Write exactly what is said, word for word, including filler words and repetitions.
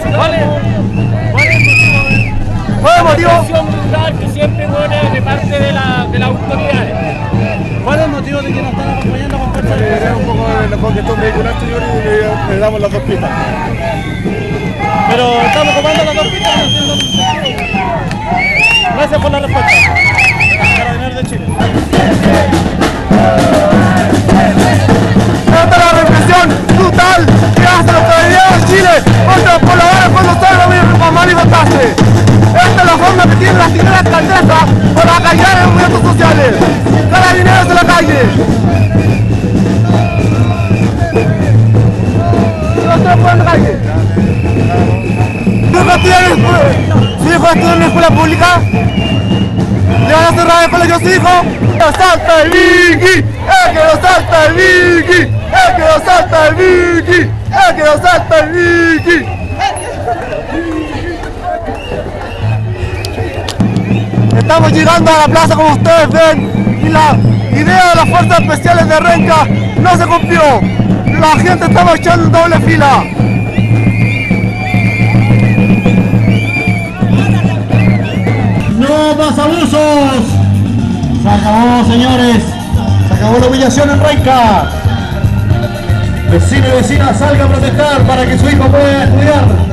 ¿Cuál es, cuál es el motivo? ¿Cuál es el motivo? La presión brutal que siempre pone de parte de, la, de las autoridades. ¿Cuál es el motivo de que nos están acompañando con fuerza? Es un poco de la congestión vehicular, señor, y le, le damos las dos pistas. Pero estamos ocupando las dos pistas. No entiendo. Gracias por la respuesta. Carabineros de Chile. Esta es la represión brutal que hace la autoridad de Chile contra los pobladores cuando salen a manifestarse. Esta es la forma que tiene la señora alcaldesa para callar en los movimientos sociales. Carabineros en la calle. No se pueden en la calle. ¿Su hijo estudia en una escuela pública? ¿Le van a cerrar el colegio a su hijo? ¡Que lo salta el Vicky! ¡Eh, que lo salta el Vicky! ¡Eh, que lo salta el Vicky! ¡Eh, que lo salta el Vicky! Estamos llegando a la plaza como ustedes ven y la idea de las fuerzas especiales de Renca no se cumplió. La gente está marchando en doble fila. ¡No más abusos! Se acabó, señores. Se acabó la humillación en Renca. Vecinos y vecinas, salgan a protestar para que su hijo pueda estudiar.